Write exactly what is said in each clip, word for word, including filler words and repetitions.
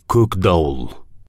Көк дауыл.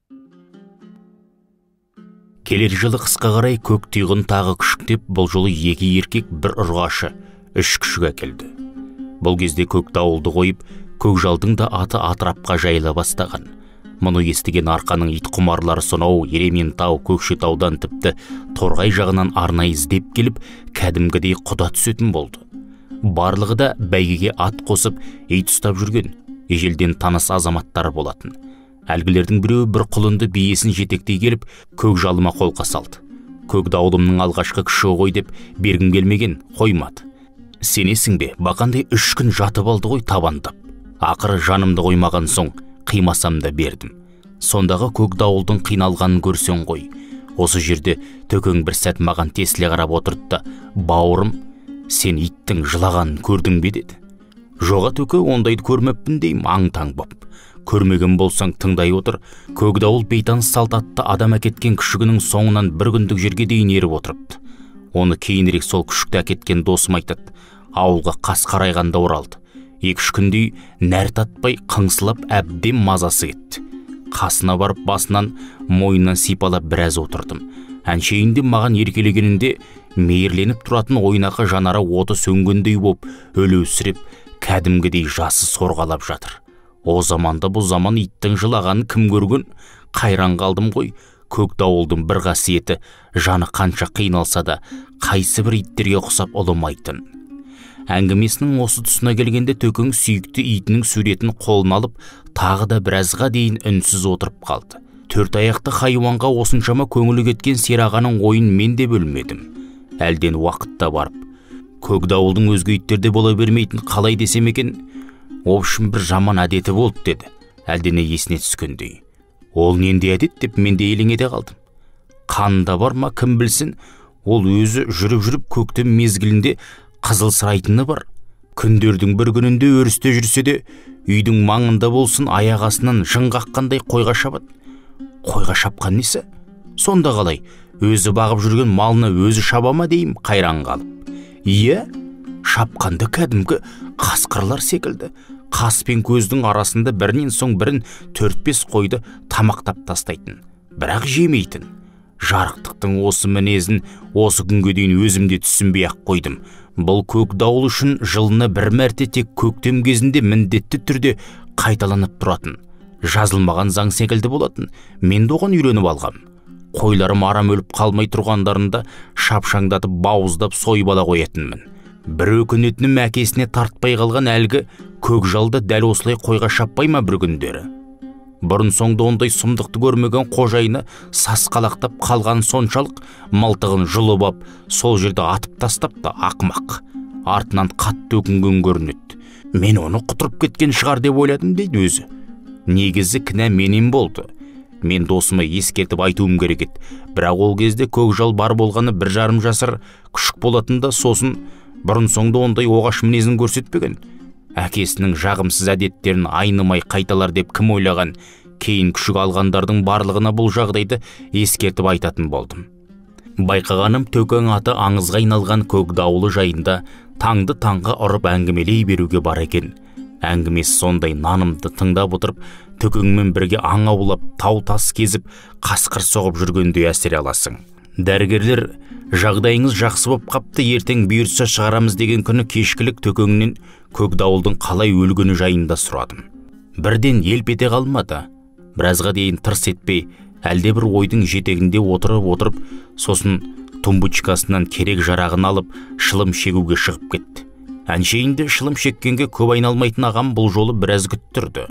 Келер жылы қысқа қарай көк түйғын тағы күшіктеп, бұл жолы екі еркек бір ұрғашы үш күшік әкелді. Бұл кезде көк дауылды қойып, көкжалдың да аты атырапқа жайыла бастаған. Мұны естіген арқаның ит құмарлары сонау Ерементау, Көкшетаудан тіпті Торғай жағынан арнайы іздеп келіп, кәдімгідей құда түсетін болды. Барлығы да бәйгеге ат қосып, ит ұстап жүрген, ежелден таныс азаматтары болатын. Әлгілердің біреуі бір құлынды биесін жетектей келіп, көкжалыма қолқа салды. Көк дауылымның алғашқы күшігі ғой деп бергім келмеген, қоймады. Сенесің бе, бақандай үш күн жатып алды ғой табандап. Ақыры жанымды қоймаған соң, қимасам да бердім. Сондағы көк дауылдың қиналғанын көрсең ғой. Осы жерде Төкең бір сәт маған тесіле қарап отырды да, бауырым, сен иттің жылағанын көрдің бе деді. Жоға Төке, ондайды көрмеппін дейм, аң-таң боп. Көрмеген болсаң тыңдай отыр. Көк дауыл бейтаныс салт атты адам әкеткен күшігінің соңынан бір күндік жерге дейін еріп отырыпты. Оны кейінірек сол күшікті әкеткен досым айтады. Ауылға қас қарайғанда оралды. Екі-үш күндей нәр татпай қыңсылап әбден мазасы кетті. Қасына барып басынан мойнынан сипалап біраз отырдым. Әншейінде маған еркелегенінде мейірленіп тұратын ойнақы жанары оты сөнгендей боп өлеусіреп, кәдімгідей жасы сорғалап жатыр. О заманда бұл заман иттің жылағанын кім көрген? Қайран қалдым ғой. Көк дауылдың бір қасиеті, жаны қанша қиналса да, қайсы бір иттерге ұқсап ұлымайтын. Әңгімесінің осы тұсына келгенде Төкең сүйікті итінің суретін қолына алып, тағы да біразға дейін үнсіз отырып қалды. Төрт аяқты хайуанға осыншама көңілі кеткен Серағаның ойын мен де бөлмедім. Әлден уақытта барып, көк дауылдың өзге иттерде бола бермейтін қалай десем екен, общым бір жаман әдеті болды деді, әлдене есіне түскендей. Ол ненде әдет деп мен де елең ете қалдым. Қанында бар ма, кім білсін, ол өзі жүріп-жүріп көктем мезгілінде қызыл сырайтыны бар. Күндердің бір күнінде өрісте жүрсе де, үйдің маңында болсын аяқ астынан жын қаққандай қойға шабады. Қойға шапқан несі? Сонда қалай, өзі бағып жүрген малына өзі шаба ма дейім, қайран қалып. Иә, шапқанды кәдімгі қасқырлар секілді. Қас пен көздің арасында бірінен соң бірін төрт-бес қойды тамақтап тастайтын, бірақ жемейтін. Жарықтықтың осы мінезін осы күнге дейін өзімде түсінбей ақ қойдым. Бұл көк дауыл үшін жылына бір мәрте тек көктем кезінде міндетті түрде қайталанып тұратын. Жазылмаған заң секілді болатын. Мен де оған үйреніп алғам. Қойларым арам өліп қалмай тұрғандарында шапшаңдатып бауыздап сойып ала қоятынмын. Бір өкінетінім әкесіне тартпай қалған әлгі көкжалды дәл осылай қойға шаппай ма бір күндері. Бұрын соңды ондай сұмдықты көрмеген қожайыны сасқалақтап қалған соншалық мылтығын жұлып ап, сол жерде атып тастап та ақымақ. Артынан қатты өкінген көрінеді. Мен оны құтырып кеткен шығар деп ойладым дейді өзі. Негізі кінә менен болды. Мен досыма ескертіп айтуым керек еді. Бірақ ол кезде көкжал бар болғаны бір жарым жасар күшік болатында, сосын бұрын соңды ондай оғаш мінезін көрсетпеген. Әкесінің жағымсыз әдеттерін айнымай қайталар деп кім ойлаған? Кейін күшік алғандардың барлығына бұл жағдайды ескертіп айтатын болдым. Байқағаным, Төкең аты аңызға айналған көк дауылы жайында таңды таңға ұрып әңгімелей беруге бар екен. Әңгімесі сондай нанымды тыңдап отырып, Төкеңмен бірге аң аулап, тау-тас кезіп, қасқыр соғып жүргенде әсер аласың. Дәрігерлер, жағдайыңыз жақсы боп қапты, ертең бұйыртса шығарамыз деген күні кешкілік Төкеңнен көк дауылдың қалай өлгені жайында сұрадым. Бірден елп ете қалмады. Біразға дейін тырс етпей, әлде бір ойдың жетегінде отырып-отырып, сосын тумбычкасынан керек жарағын алып, шылым шегуге шығып кетті. Әншейінде шылым шеккенге көп айналмайтын ағам бұл жолы біраз күттірді.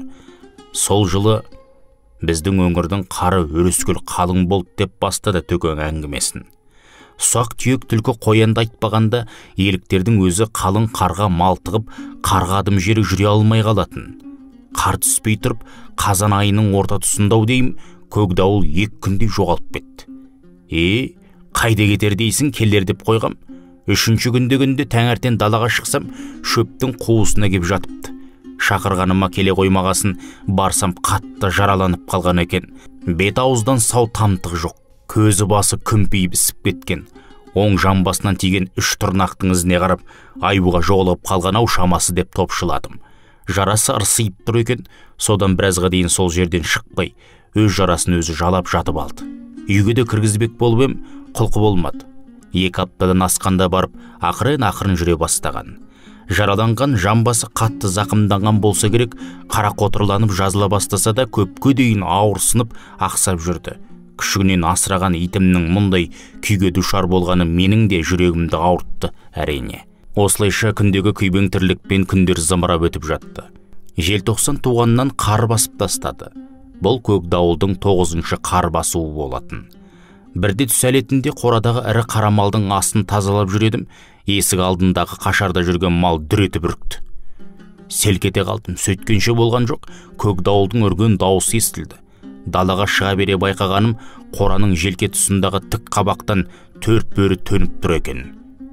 Сол жылы біздің өңірдің қары өрескел қалың болды деп бастады Төкең әңгімесін. Ұсақ түйек түлкі қоянды айтпағанда, еліктердің өзі қалың қарға малтығып, қарға адым жері жүре алмай қалатын. Қар түспей тұрып, қазан айының орта тұсындау дейім, көк дауыл екі күндей жоғалып кетті. Е, қайда кетер дейсің, келер деп қойғам. Үшінші күнде күнде таңертең далаға шықсам, шөптің қуысына кеп жатыпты. Шақырғаныма келе қоймағасын, барсам қатты жараланып қалған екен. Бет ауыздан сау тамтық жоқ. Көзі басы күмпейіп ісіп кеткен. Оң жамбасынан тиген үш тырнақтың ізіне қарап, айбуға жоғалып қалған ау шамасы деп топшыладым. Жарасы ырсиып тұр екен, содан біразға дейін сол жерден шықпай, өз жарасын өзі жалап жатып алды. Үйге де кіргізбек болып ем, құлқы болмады. Екі аптадан асқанда барып, ақырын-ақырын жүре бастаған. Жараланған жамбасы қатты зақымданған болса керек, қара қотырланып жазыла бастаса да көпке дейін ауырсынып ақсап жүрді. Күшігінен асыраған итімнің мұндай күйге душар болғаны менің де жүрегімді ауыртты, әрине. Осылайша күндегі күйбең тірлікпен күндер зымырап өтіп жатты. Желтоқсан туғаннан қар басып тастады. Бұл көк дауылдың тоғызыншы қар басуы болатын. Бірде түс әлетінде қорадағы ірі қара малдың астын тазалап жүредім, есік алдындағы қашарда жүрген мал дүр етіп үрікті. Селк ете қалдым, сөйткенше болған жоқ, көк дауылдың үрген дауысы естілді. Далаға шыға бере байқағаным, қораның желке тұсындағы тік қабақтан төрт бөрі төніп тұр екен.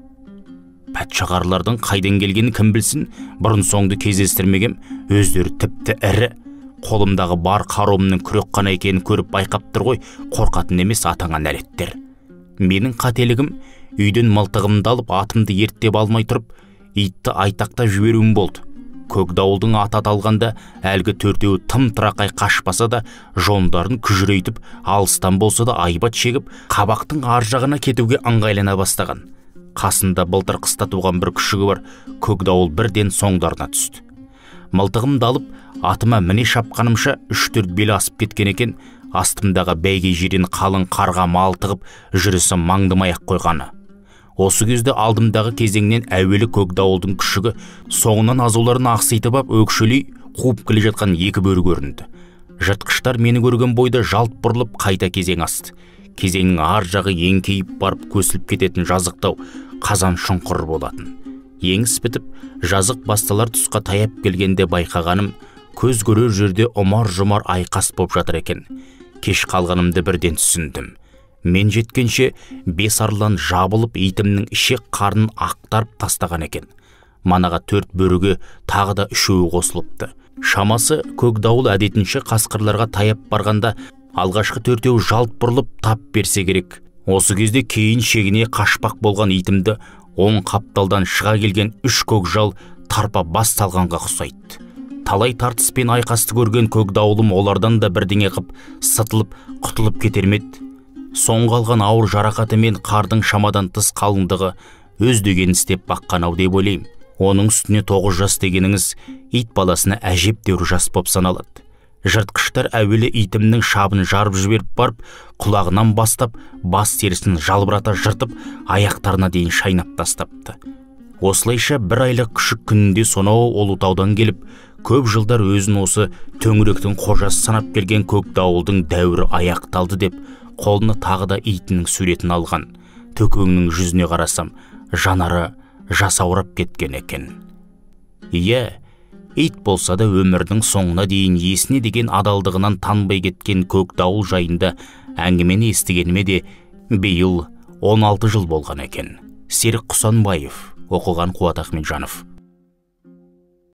Пәтшағарлардың қайдан келгенін кім білсін, бұрын соңды кездестірмегем, өздері тіпті ірі. Қолымдағы бар қаруымның күрек қана екенін көріп байқап тұр ғой, қорқатын емес атаңа нәлеттер. Менің қателігім, үйден мылтығымды алып атымды ерттеп алмай тұрып, итті айтақтап жіберуім болды. Көк дауылдың аты аталғанда әлгі төртеуі тым тырақай қашпаса да, жондарын күжірейтіп, алыстан болса да айбат шегіп, қабақтың ар жағына кетуге ыңғайлана бастаған. Қасында былтыр қыста туған бір күшігі бар, көк дауыл бірден соңдарына түсті. Мылтығымды алып, атыма міне шапқанымша үш-төрт бел асып кеткен екен, астымдағы бәйге жирен қалың қарға малтығып, жүрісі маңдымай-ақ қойғаны. Осы кезде алдымдағы кезеңнен әуелі көк дауылдың күшігі, соңынан азуларын ақситып ап өкшелей қуып келе жатқан екі бөрі көрінді. Жыртқыштар мені көрген бойда жалт бұрылып қайта кезең асты. Кезеңнің ар жағы еңкейіп барып көсіліп кететін жазықтау қазан шұңқыр болатын. Еңіс бітіп, жазық басталар тұсқа таяп келгенде байқағаным, көз көрер жерде ұмар-жұмар айқас боп жатыр екен. Кеш қалғанымды бірден түсіндім. Мен жеткенше бес арлан жабылып итімнің ішек қарнын ақтарып тастаған екен. Манаға төрт бөріге тағы да үшеуі қосылыпты. Шамасы көк дауыл әдетінше қасқырларға таяп барғанда алғашқы төртеу жалт бұрылып тап берсе керек. Осы кезде кейін шегіне қашпақ болған итімді оң қапталдан шыға келген үш көк жал тарпа бас салғанға құсайтты. Талай тартыспен айқасты көрген көк дауылым олардан да бірдеңе қып сытылып құтылып кетермеді. Соңғы алған ауыр жарақаты мен қардың шамадан тыс қалыңдығы өз дегенін істеп баққан-ау деп ойлаймын. Оның үстіне тоғыз жас дегеніңіз ит баласына әжептәуір жас боп саналады. Жыртқыштар әуелі итімнің шабын жарып жіберіп барып, құлағынан бастап, бас терісін жалбырата жыртып, аяқтарына дейін шайнап тастапты. Осылайша бір айлық күшік күнінде сонау Ұлытаудан келіп, көп жылдар өзін осы төңіректің қожасы санап келген көк дауылдың дәуірі аяқталды деп, қолына тағы да итінің суретін алған. Төкеңнің жүзіне қарасам, жанары жасаурап кеткен екен. Иә, ит болса да өмірдің соңына дейін есіне деген адалдығынан танбай кеткен көк дауыл жайында әңгімені естігеніме де биыл он алты жыл болған екен. Серік Құсанбаев, оқыған Қуат Ахметжанов.